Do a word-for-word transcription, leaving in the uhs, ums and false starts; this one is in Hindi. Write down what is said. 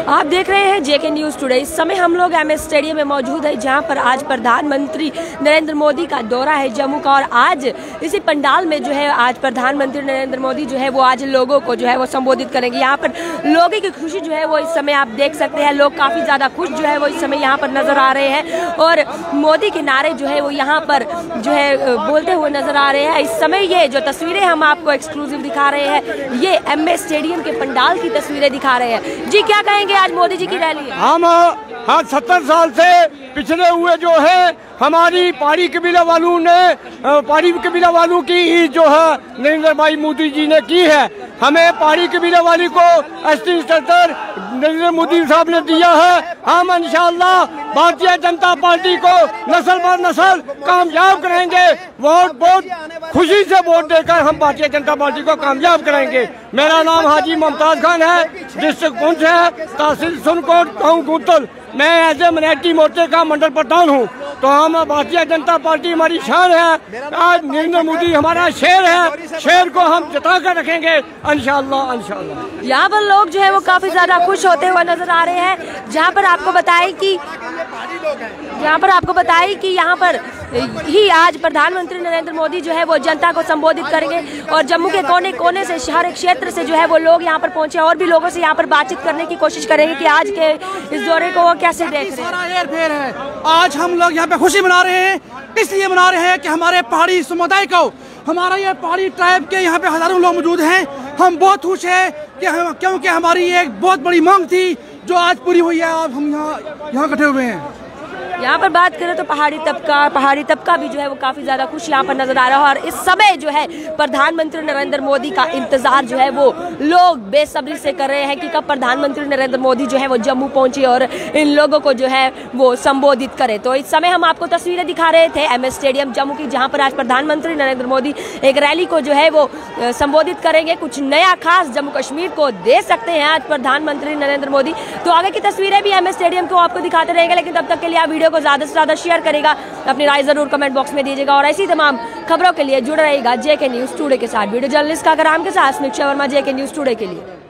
आप देख रहे हैं जेके न्यूज टुडे। इस समय हम लोग एम एस स्टेडियम में मौजूद है, जहां पर आज प्रधानमंत्री नरेंद्र मोदी का दौरा है जम्मू का। और आज इसी पंडाल में जो है आज प्रधानमंत्री नरेंद्र मोदी जो है वो आज लोगों को जो है वो संबोधित करेंगे। यहाँ पर लोगों की खुशी जो है वो इस समय आप देख सकते हैं, लोग काफी ज्यादा खुश जो है वो इस समय यहाँ पर नजर आ रहे हैं और मोदी के नारे जो है वो यहाँ पर जो है बोलते हुए नजर आ रहे हैं। इस समय ये जो तस्वीरें हम आपको एक्सक्लूसिव दिखा रहे हैं, ये एम एस स्टेडियम के पंडाल की तस्वीरें दिखा रहे हैं। जी क्या कहेंगे, आज मोदी जी की रैली है। हम हाँ सत्तर साल से पिछले हुए जो है हमारी पहाड़ी कबीला वालों ने पहाड़ी कबीला वालों की ही जो है नरेंद्र भाई मोदी जी ने की है। हमें पहाड़ी कबीला वाली को एसटी स्टेटर नरेंद्र मोदी साहब ने दिया है। हम इंशाअल्लाह भारतीय जनता पार्टी को नस्ल पर नस्ल कामयाब करेंगे। वोट बहुत खुशी से वोट देकर हम भारतीय जनता पार्टी को कामयाब करेंगे। मेरा नाम हाजी मुमताज खान है, डिस्ट्रिक्ट पुंछ है, तहसील सुनकोट, गाँव गुतल। मैं एज ए मिnority मोर्चे का मंडल प्रधान हूँ। तो हम भारतीय जनता पार्टी हमारी शान है। आज नरेंद्र मोदी हमारा शेर है, शेर को हम जता कर रखेंगे इंशाअल्लाह इंशाअल्लाह। यहाँ पर लोग जो है वो काफी ज्यादा खुश होते हुए नजर आ रहे हैं। जहाँ पर आपको बताएं कि यहाँ पर आपको बताएं कि यहाँ पर ही आज प्रधानमंत्री नरेंद्र मोदी जो है वो जनता को संबोधित करेंगे और जम्मू के कोने कोने से हर क्षेत्र से जो है वो लोग यहाँ पर पहुंचे और भी लोगों से यहाँ पर बातचीत करने की कोशिश करेंगे कि आज के इस दौरे को वो कैसे देख रहे हैं। सारा हेर फेर है। आज हम लोग यहाँ पे खुशी मना रहे हैं, इसलिए मना रहे हैं कि हमारे पहाड़ी समुदाय को, हमारा ये पहाड़ी ट्राइब के यहाँ पे हजारों लोग मौजूद हैं। हम बहुत खुश है कि हम, क्योंकि हमारी एक बहुत बड़ी मांग थी जो आज पूरी हुई है। अब हम यहाँ यहाँ इकट्ठे हुए हैं। यहाँ पर बात करें तो पहाड़ी तबका पहाड़ी तबका भी जो है वो काफी ज्यादा खुश यहाँ पर नजर आ रहा है और इस समय जो है प्रधानमंत्री नरेंद्र मोदी का इंतजार जो है वो लोग बेसब्री से कर रहे हैं कि कब प्रधानमंत्री नरेंद्र मोदी जो है वो जम्मू पहुंचे और इन लोगों को जो है वो संबोधित करे। तो इस समय हम आपको तस्वीरें दिखा रहे थे एम एस स्टेडियम जम्मू की, जहाँ पर आज प्रधानमंत्री नरेंद्र मोदी एक रैली को जो है वो संबोधित करेंगे। कुछ नया खास जम्मू कश्मीर को दे सकते हैं आज प्रधानमंत्री नरेंद्र मोदी। तो आगे की तस्वीरें भी एम एस स्टेडियम को आपको दिखाते रहेंगे, लेकिन तब तक के लिए आप वीडियो को ज्यादा से ज्यादा शेयर करेगा, अपनी राय जरूर कमेंट बॉक्स में दीजिएगा और ऐसी तमाम खबरों के लिए जुड़े रहेगा जेके न्यूज टुडे के साथ। वीडियो जर्नलिस्ट का नाम के साथ Smit Sharma, JK news today के लिए।